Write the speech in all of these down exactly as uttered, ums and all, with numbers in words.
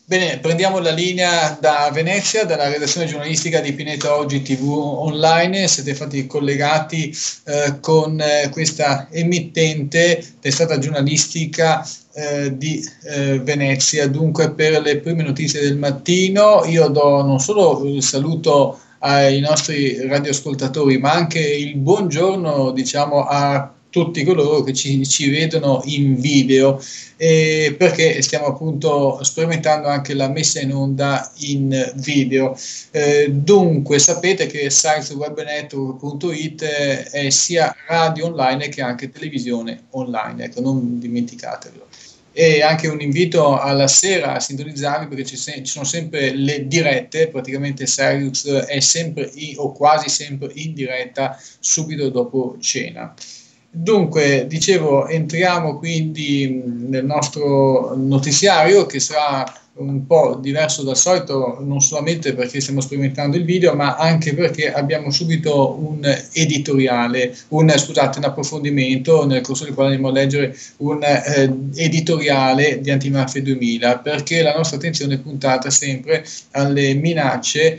Bene, prendiamo la linea da Venezia, dalla redazione giornalistica di Pineta Oggi T V Online. Siete infatti collegati eh, con eh, questa emittente testata giornalistica eh, di eh, Venezia. Dunque, per le prime notizie del mattino, io do non solo il saluto ai nostri radioascoltatori, ma anche il buongiorno, diciamo, a tutti coloro che ci, ci vedono in video, eh, perché stiamo appunto sperimentando anche la messa in onda in video. Eh, dunque sapete che sites webnetwork punto it è sia radio online che anche televisione online, ecco, non dimenticatelo. E anche un invito alla sera a sintonizzarvi, perché ci, se- ci sono sempre le dirette, praticamente Sirius è sempre in, o quasi sempre in diretta subito dopo cena. Dunque, dicevo, entriamo quindi nel nostro notiziario, che sarà un po' diverso dal solito, non solamente perché stiamo sperimentando il video, ma anche perché abbiamo subito un editoriale, un, scusate, un approfondimento nel corso del quale andiamo a leggere un eh, editoriale di Antimafia duemila, perché la nostra attenzione è puntata sempre alle minacce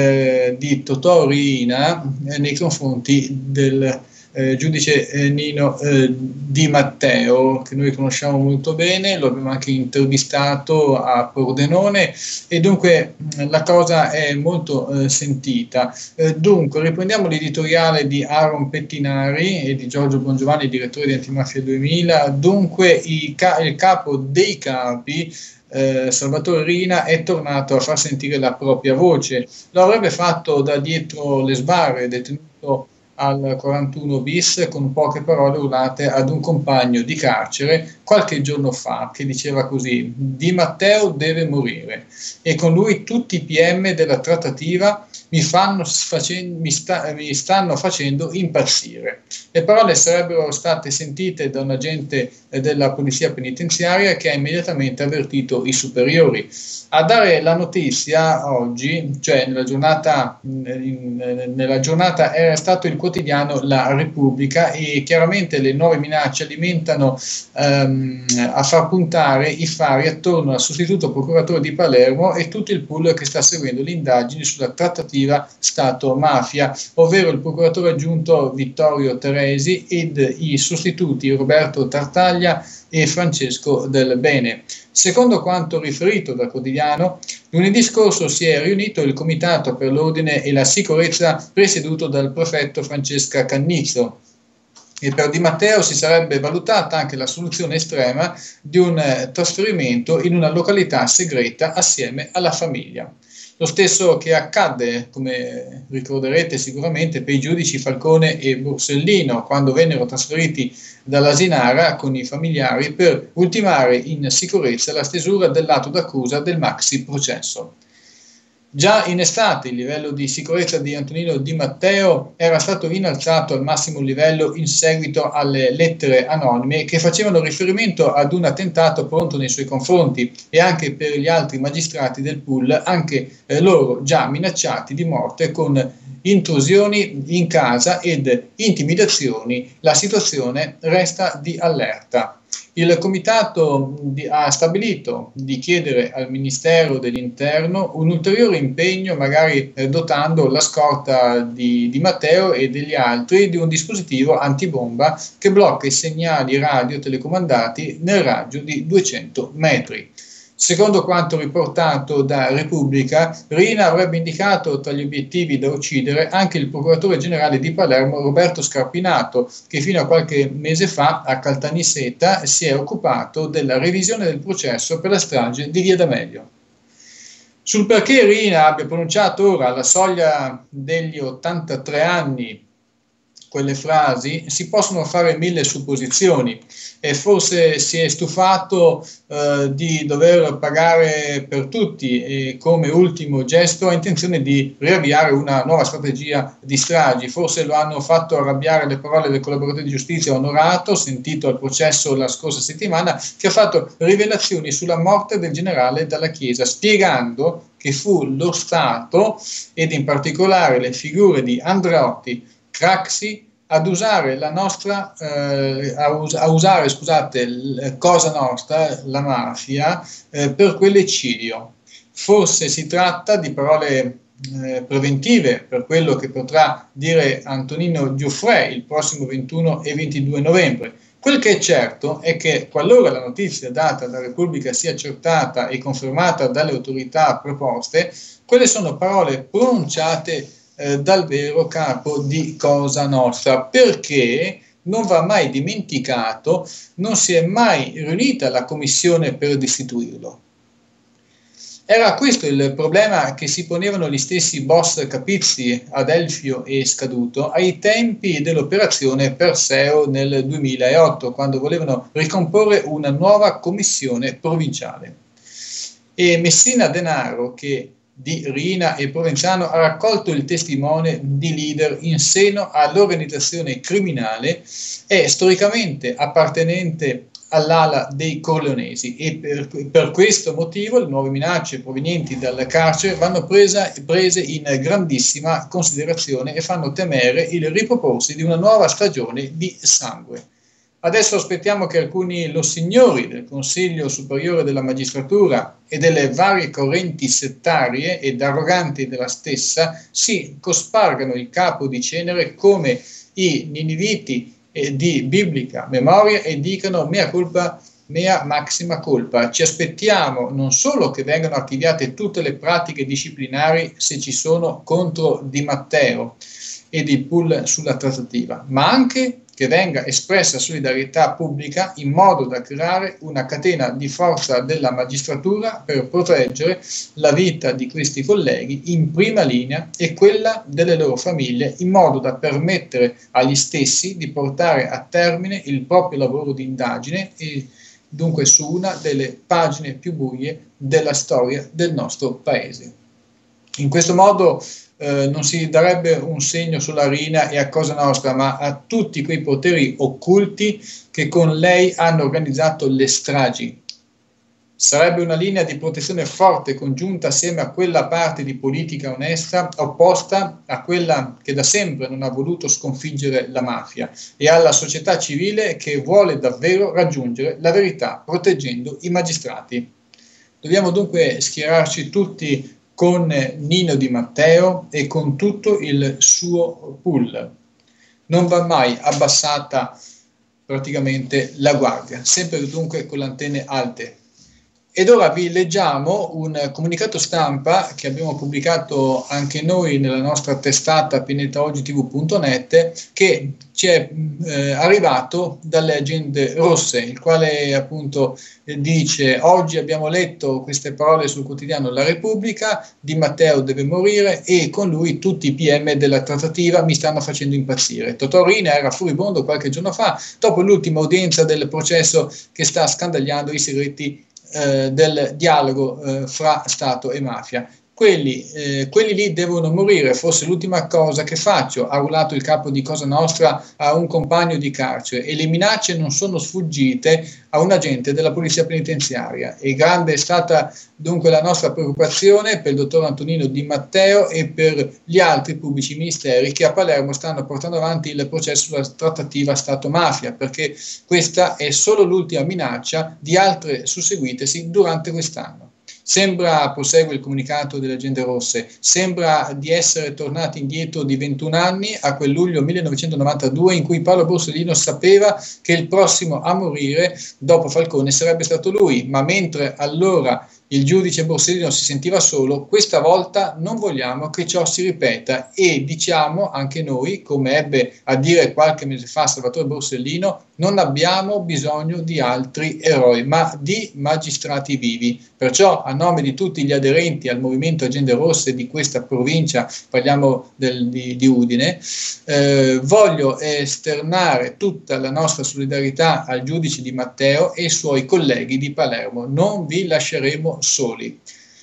eh, di Totò Riina eh, nei confronti del Eh, giudice eh, Nino eh, Di Matteo, che noi conosciamo molto bene, lo abbiamo anche intervistato a Pordenone e dunque mh, la cosa è molto eh, sentita. Eh, dunque riprendiamo l'editoriale di Aaron Pettinari e di Giorgio Bongiovanni, direttore di Antimafia duemila. Dunque i ca- il capo dei capi, Eh, Salvatore Riina, è tornato a far sentire la propria voce. Lo avrebbe fatto da dietro le sbarre, detenuto al quarantuno bis, con poche parole urlate ad un compagno di carcere qualche giorno fa, che diceva così: Di Matteo deve morire, e con lui tutti i P M della trattativa mi, fanno facen- mi, sta- mi stanno facendo impazzire. Le parole sarebbero state sentite da un agente eh, della polizia penitenziaria, che ha immediatamente avvertito i superiori. A dare la notizia oggi, cioè nella giornata, in, nella giornata era stato il quotidiano La Repubblica, e chiaramente le nuove minacce alimentano ehm, a far puntare i fari attorno al sostituto procuratore di Palermo e tutto il pool che sta seguendo le indagini sulla trattativa Stato-mafia, ovvero il procuratore aggiunto Vittorio Teresi ed i sostituti Roberto Tartaglia e Francesco Del Bene. Secondo quanto riferito dal quotidiano, lunedì scorso si è riunito il Comitato per l'Ordine e la Sicurezza presieduto dal prefetto Francesca Cannizzo, e per Di Matteo si sarebbe valutata anche la soluzione estrema di un eh, trasferimento in una località segreta assieme alla famiglia. Lo stesso che accadde, come ricorderete sicuramente, per i giudici Falcone e Borsellino, quando vennero trasferiti dall'Asinara con i familiari per ultimare in sicurezza la stesura dell'atto d'accusa del maxi processo. Già in estate il livello di sicurezza di Antonino Di Matteo era stato innalzato al massimo livello in seguito alle lettere anonime che facevano riferimento ad un attentato pronto nei suoi confronti, e anche per gli altri magistrati del pool, anche eh, loro già minacciati di morte con intrusioni in casa ed intimidazioni. La situazione resta di allerta. Il Comitato di, ha stabilito di chiedere al Ministero dell'Interno un ulteriore impegno, magari eh, dotando la scorta di, di Matteo e degli altri di un dispositivo antibomba che blocca i segnali radio telecomandati nel raggio di duecento metri. Secondo quanto riportato da Repubblica, Riina avrebbe indicato tra gli obiettivi da uccidere anche il procuratore generale di Palermo Roberto Scarpinato, che fino a qualche mese fa a Caltanissetta si è occupato della revisione del processo per la strage di Via D'Amelio. Sul perché Riina abbia pronunciato ora, alla soglia degli ottantatré anni, quelle frasi, si possono fare mille supposizioni, e forse si è stufato eh, di dover pagare per tutti, e come ultimo gesto ha intenzione di riavviare una nuova strategia di stragi. Forse lo hanno fatto arrabbiare le parole del collaboratore di giustizia Onorato, sentito al processo la scorsa settimana, che ha fatto rivelazioni sulla morte del generale Dalla Chiesa, spiegando che fu lo Stato, ed in particolare le figure di Andreotti, Craxi, ad usare la nostra, eh, a, us a usare, scusate, l Cosa Nostra, la mafia, eh, per quell'eccidio. Forse si tratta di parole eh, preventive per quello che potrà dire Antonino Giuffre il prossimo ventuno e ventidue novembre. Quel che è certo è che qualora la notizia data dalla Repubblica sia accertata e confermata dalle autorità preposte, quelle sono parole pronunciate eh, dal vero capo di Cosa Nostra, perché non va mai dimenticato, non si è mai riunita la commissione per destituirlo. Era questo il problema che si ponevano gli stessi boss Capizzi, Adelfio e Scaduto ai tempi dell'operazione Perseo nel duemilaotto, quando volevano ricomporre una nuova commissione provinciale. E Messina Denaro, che di Riina e Provenzano ha raccolto il testimone di leader in seno all'organizzazione criminale, è storicamente appartenente all'ala dei Corleonesi e per, per questo motivo le nuove minacce provenienti dal carcere vanno presa, prese in grandissima considerazione e fanno temere il riproporsi di una nuova stagione di sangue. Adesso aspettiamo che alcuni lossignori del Consiglio Superiore della Magistratura e delle varie correnti settarie ed arroganti della stessa si cospargano il capo di cenere come i niniviti di biblica memoria e dicano mea culpa, mea maxima colpa. Ci aspettiamo non solo che vengano archiviate tutte le pratiche disciplinari, se ci sono, contro Di Matteo ed il pool sulla trattativa, ma anche che venga espressa solidarietà pubblica in modo da creare una catena di forza della magistratura per proteggere la vita di questi colleghi in prima linea e quella delle loro famiglie, in modo da permettere agli stessi di portare a termine il proprio lavoro di indagine e dunque su una delle pagine più buie della storia del nostro paese. In questo modo eh, non si darebbe un segno sulla Riina e a Cosa Nostra, ma a tutti quei poteri occulti che con lei hanno organizzato le stragi. Sarebbe una linea di protezione forte congiunta assieme a quella parte di politica onesta opposta a quella che da sempre non ha voluto sconfiggere la mafia e alla società civile che vuole davvero raggiungere la verità proteggendo i magistrati. Dobbiamo dunque schierarci tutti con Nino Di Matteo e con tutto il suo pool. Non va mai abbassata praticamente la guardia, sempre dunque con le antenne alte. Ed ora vi leggiamo un comunicato stampa che abbiamo pubblicato anche noi nella nostra testata pinetaogitv punto net, che ci è eh, arrivato dalle agende rosse, il quale appunto eh, dice: oggi abbiamo letto queste parole sul quotidiano La Repubblica, Di Matteo deve morire e con lui tutti i P M della trattativa mi stanno facendo impazzire. Totò Riina era furibondo qualche giorno fa dopo l'ultima udienza del processo che sta scandagliando i segreti Eh, del dialogo eh, fra Stato e mafia. Quelli, eh, quelli lì devono morire, forse l'ultima cosa che faccio, ha urlato il capo di Cosa Nostra a un compagno di carcere, e le minacce non sono sfuggite a un agente della polizia penitenziaria. E grande è stata dunque la nostra preoccupazione per il dottor Antonino Di Matteo e per gli altri pubblici ministeri che a Palermo stanno portando avanti il processo sulla trattativa Stato-mafia, perché questa è solo l'ultima minaccia di altre susseguitesi durante quest'anno. Sembra, prosegue il comunicato delle agende rosse, sembra di essere tornati indietro di ventuno anni a quel luglio millenovecentonovantadue in cui Paolo Borsellino sapeva che il prossimo a morire dopo Falcone sarebbe stato lui, ma mentre allora il giudice Borsellino si sentiva solo, questa volta non vogliamo che ciò si ripeta e diciamo anche noi, come ebbe a dire qualche mese fa Salvatore Borsellino, non abbiamo bisogno di altri eroi, ma di magistrati vivi. Perciò, a nome di tutti gli aderenti al movimento Agende Rosse di questa provincia, parliamo del, di, di Udine, eh, voglio esternare tutta la nostra solidarietà al giudice Di Matteo e ai suoi colleghi di Palermo. Non vi lasceremo soli.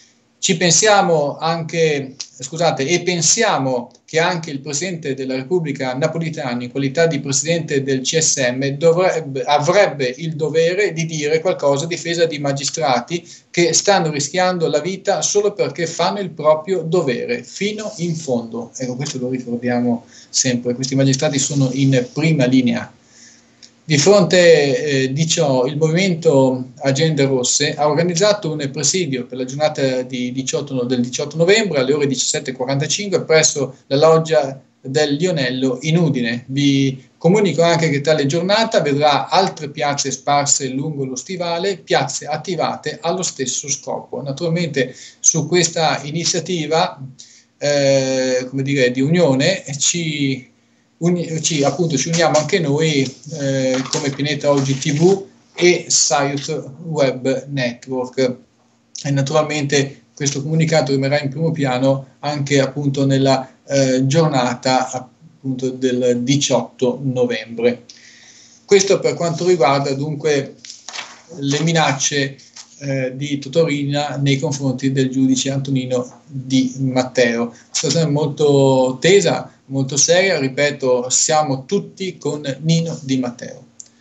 Ci pensiamo anche, scusate, e pensiamo che anche il Presidente della Repubblica Napolitano, in qualità di Presidente del C S M, dovrebbe, avrebbe il dovere di dire qualcosa a difesa di magistrati che stanno rischiando la vita solo perché fanno il proprio dovere, fino in fondo. Ecco, questo lo ricordiamo sempre, questi magistrati sono in prima linea. Di fronte eh, di ciò, il movimento Agende Rosse ha organizzato un presidio per la giornata di diciotto, del diciotto novembre alle ore diciassette e quarantacinque presso la loggia del Lionello in Udine. Vi comunico anche che tale giornata vedrà altre piazze sparse lungo lo stivale, piazze attivate allo stesso scopo. Naturalmente su questa iniziativa eh, come dire, di unione ci Ci, appunto, ci uniamo anche noi eh, come Pineta Oggi tivù e Site Web Network, e naturalmente questo comunicato rimarrà in primo piano anche appunto nella eh, giornata appunto del diciotto novembre. Questo per quanto riguarda dunque le minacce eh, di Totò Riina nei confronti del giudice Antonino Di Matteo. Situazione molto tesa, molto seria, ripeto, siamo tutti con Nino Di Matteo.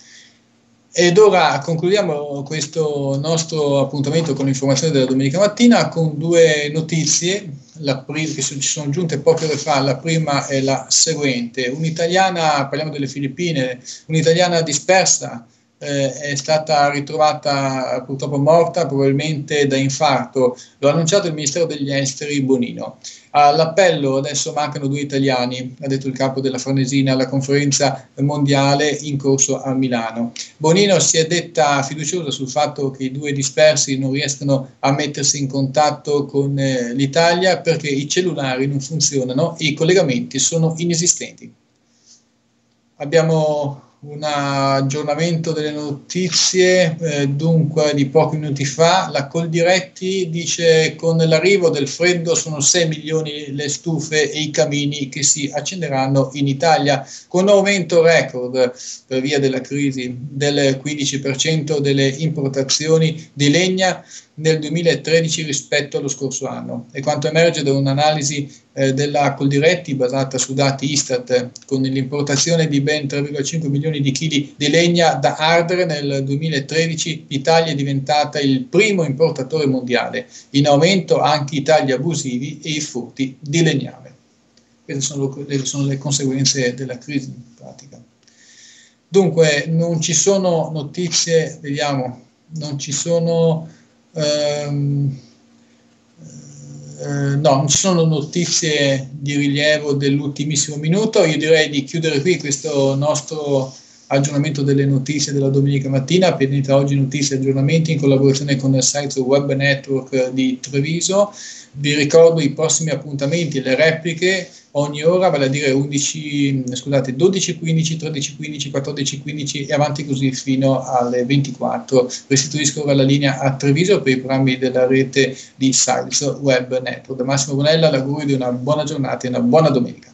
Ed ora concludiamo questo nostro appuntamento con l'informazione della domenica mattina con due notizie la prima, che ci sono giunte poche ore fa. La prima è la seguente: un'italiana, parliamo delle Filippine, un'italiana dispersa eh, è stata ritrovata purtroppo morta, probabilmente da infarto. Lo ha annunciato il Ministero degli Esteri Bonino. All'appello adesso mancano due italiani, ha detto il capo della Farnesina alla conferenza mondiale in corso a Milano. Bonino si è detta fiduciosa sul fatto che i due dispersi non riescano a mettersi in contatto con eh, l'Italia perché i cellulari non funzionano e i collegamenti sono inesistenti. Abbiamo un aggiornamento delle notizie, eh, dunque di pochi minuti fa. La Coldiretti dice: con l'arrivo del freddo sono sei milioni le stufe e i camini che si accenderanno in Italia, con un aumento record per via della crisi del quindici per cento delle importazioni di legna nel duemilatredici rispetto allo scorso anno. E quanto emerge da un'analisi eh, della Coldiretti basata su dati Istat, con l'importazione di ben tre virgola cinque milioni di chili di legna da ardere nel duemilatredici, l'Italia è diventata il primo importatore mondiale, in aumento anche i tagli abusivi e i furti di legname. Queste sono le, sono le conseguenze della crisi in pratica. Dunque non ci sono notizie, vediamo, non ci sono ehm, eh, no, non ci sono notizie di rilievo dell'ultimissimo minuto. Io direi di chiudere qui questo nostro aggiornamento delle notizie della domenica mattina. Pineta Oggi Notizie e Aggiornamenti in collaborazione con il Site Web Network di Treviso. Vi ricordo i prossimi appuntamenti, le repliche ogni ora, vale a dire undici, scusate, dodici quindici, tredici quindici, quattordici quindici e avanti così fino alle ventiquattro. Restituisco ora la linea a Treviso per i programmi della rete di Site Web Network. Da Massimo Bonella l'augurio di una buona giornata e una buona domenica.